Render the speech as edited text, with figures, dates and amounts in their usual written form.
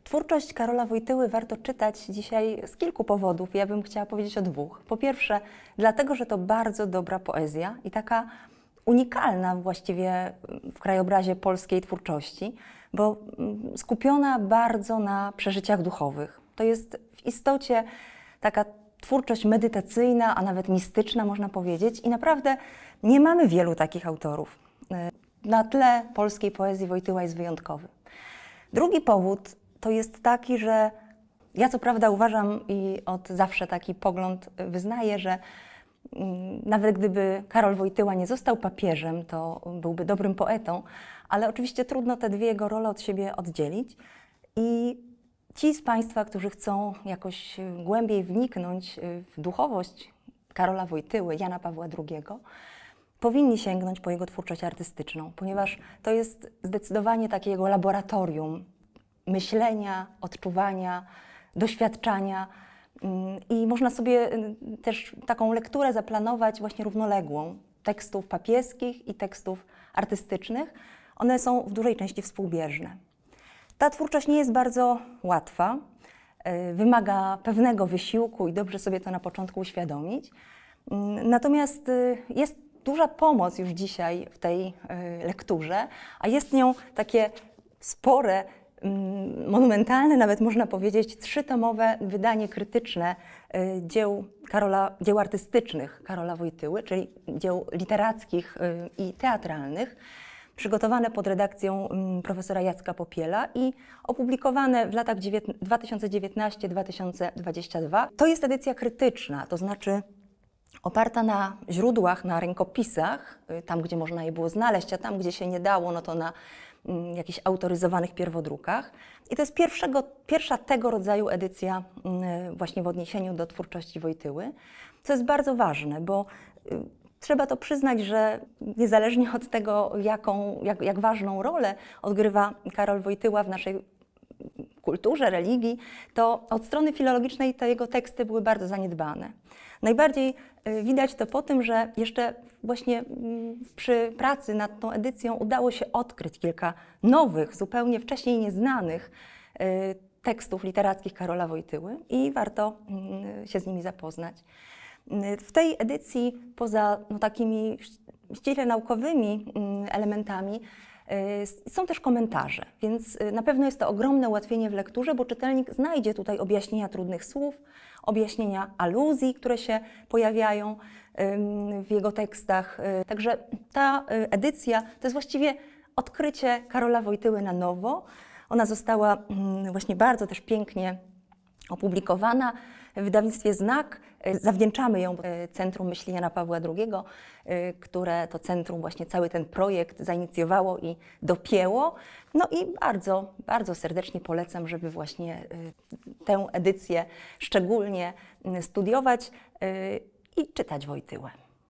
Twórczość Karola Wojtyły warto czytać dzisiaj z kilku powodów. Ja bym chciała powiedzieć o dwóch. Po pierwsze, dlatego, że to bardzo dobra poezja i taka unikalna właściwie w krajobrazie polskiej twórczości, bo skupiona bardzo na przeżyciach duchowych. To jest w istocie taka twórczość medytacyjna, a nawet mistyczna, można powiedzieć. I naprawdę nie mamy wielu takich autorów. Na tle polskiej poezji Wojtyła jest wyjątkowy. Drugi powód to jest taki, że ja co prawda uważam i od zawsze taki pogląd wyznaję, że nawet gdyby Karol Wojtyła nie został papieżem, to byłby dobrym poetą, ale oczywiście trudno te dwie jego role od siebie oddzielić. I ci z Państwa, którzy chcą jakoś głębiej wniknąć w duchowość Karola Wojtyły, Jana Pawła II, powinni sięgnąć po jego twórczość artystyczną, ponieważ to jest zdecydowanie takie jego laboratorium myślenia, odczuwania, doświadczania i można sobie też taką lekturę zaplanować właśnie równoległą tekstów papieskich i tekstów artystycznych. One są w dużej części współbieżne. Ta twórczość nie jest bardzo łatwa, wymaga pewnego wysiłku i dobrze sobie to na początku uświadomić. Natomiast jest duża pomoc już dzisiaj w tej lekturze, a jest nią takie spore, monumentalne, nawet można powiedzieć, trzytomowe wydanie krytyczne dzieł artystycznych Karola Wojtyły, czyli dzieł literackich i teatralnych, przygotowane pod redakcją profesora Jacka Popiela i opublikowane w latach 2019-2022. To jest edycja krytyczna, to znaczy oparta na źródłach, na rękopisach, tam gdzie można je było znaleźć, a tam gdzie się nie dało, no to na jakichś autoryzowanych pierwodrukach. I to jest pierwsza tego rodzaju edycja właśnie w odniesieniu do twórczości Wojtyły, co jest bardzo ważne, bo trzeba to przyznać, że niezależnie od tego, jak ważną rolę odgrywa Karol Wojtyła w naszej kulturze, religii, to od strony filologicznej te jego teksty były bardzo zaniedbane. Najbardziej widać to po tym, że jeszcze właśnie przy pracy nad tą edycją udało się odkryć kilka nowych, zupełnie wcześniej nieznanych tekstów literackich Karola Wojtyły i warto się z nimi zapoznać. W tej edycji, poza takimi ściśle naukowymi elementami, są też komentarze, więc na pewno jest to ogromne ułatwienie w lekturze, bo czytelnik znajdzie tutaj objaśnienia trudnych słów, objaśnienia aluzji, które się pojawiają w jego tekstach. Także ta edycja to jest właściwie odkrycie Karola Wojtyły na nowo. Ona została właśnie bardzo też pięknie opublikowana w wydawnictwie Znak. Zawdzięczamy ją Centrum Myśli Jana Pawła II, które to centrum właśnie cały ten projekt zainicjowało i dopięło. No i bardzo, bardzo serdecznie polecam, żeby właśnie tę edycję szczególnie studiować i czytać Wojtyłę.